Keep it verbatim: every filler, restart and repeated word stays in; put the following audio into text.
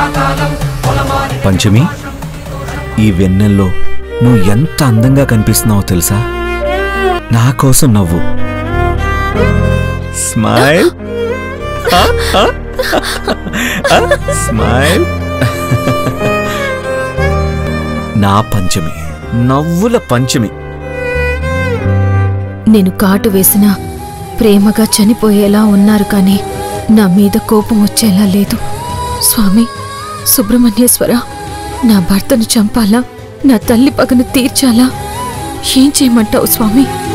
పంచమి, ఈ వెన్నెల్లో నువ్వు ఎంత అందంగా కనిపిస్తున్నావో తెలుసా? నా కోసం నవ్వు. Smile smile. నా పంచమి, నవ్వుల పంచమి. నేను కాటు వేసినా ప్రేమగా చనిపోయేలా ఉన్నారు, కానీ నా మీద కోపం వచ్చేలా లేదు. స్వామి సుబ్రహ్మణ్యేశ్వర, నా భర్తను చంపాలా, నా తల్లి పగను తీర్చాలా? ఏం చేయమంటావు స్వామి?